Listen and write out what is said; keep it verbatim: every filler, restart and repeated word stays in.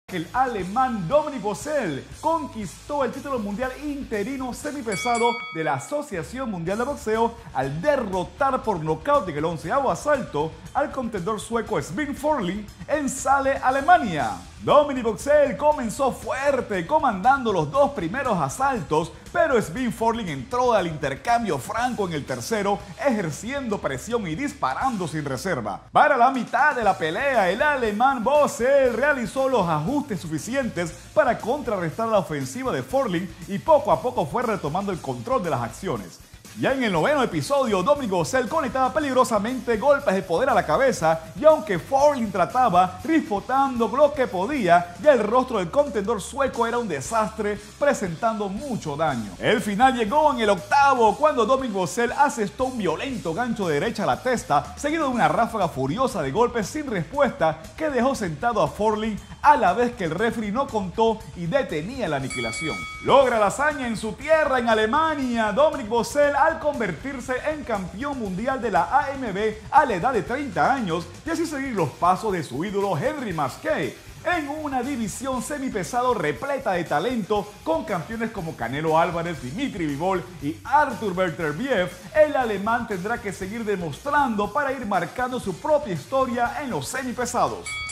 El alemán Dominik Boesel conquistó el título mundial interino semipesado de la Asociación Mundial de Boxeo al derrotar por nocaut en el onceavo asalto al contendor sueco Sven Forling en Saale, Alemania. Dominik Boesel comenzó fuerte, comandando los dos primeros asaltos, pero Sven Forling entró al intercambio franco en el tercero, ejerciendo presión y disparando sin reserva. Para la mitad de la pelea, el alemán Boesel realizó los ajustes suficientes para contrarrestar la ofensiva de Forling y poco a poco fue retomando el control de las acciones. Ya en el noveno episodio, Dominik Boesel conectaba peligrosamente golpes de poder a la cabeza y aunque Forling trataba, rifotando lo que podía, ya el rostro del contendor sueco era un desastre, presentando mucho daño. El final llegó en el octavo, cuando Dominik Boesel asestó un violento gancho de derecha a la testa, seguido de una ráfaga furiosa de golpes sin respuesta que dejó sentado a Forling, a la vez que el referee no contó y detenía la aniquilación. Logra la hazaña en su tierra, en Alemania, Dominik Boesel, al convertirse en campeón mundial de la A M B a la edad de treinta años y así seguir los pasos de su ídolo Henry Masquet. En una división semipesado repleta de talento, con campeones como Canelo Álvarez, Dimitri Bivol y Artur Beterbiev, el alemán tendrá que seguir demostrando para ir marcando su propia historia en los semipesados.